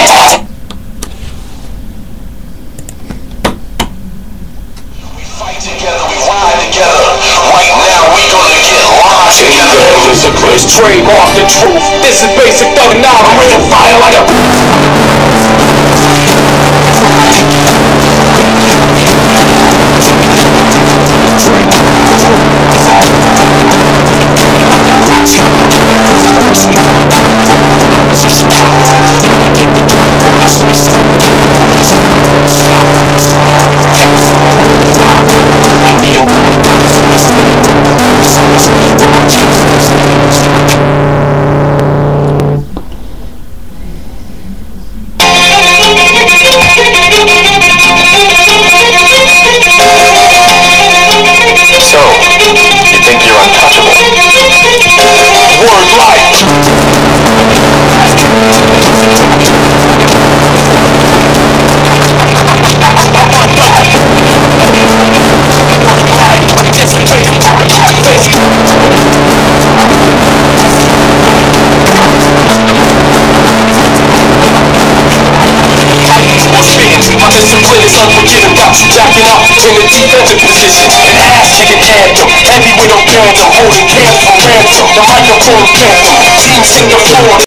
Together, we ride together. Right now, we gonna get live together. This is a place trademark the truth. This is basic thug now. I'm bringing fire like a. Jacking up in the defensive position, an ass-kicking anthem. Heavy with no phantom, holding cans for ransom. The microphone phantom, team sing the floor.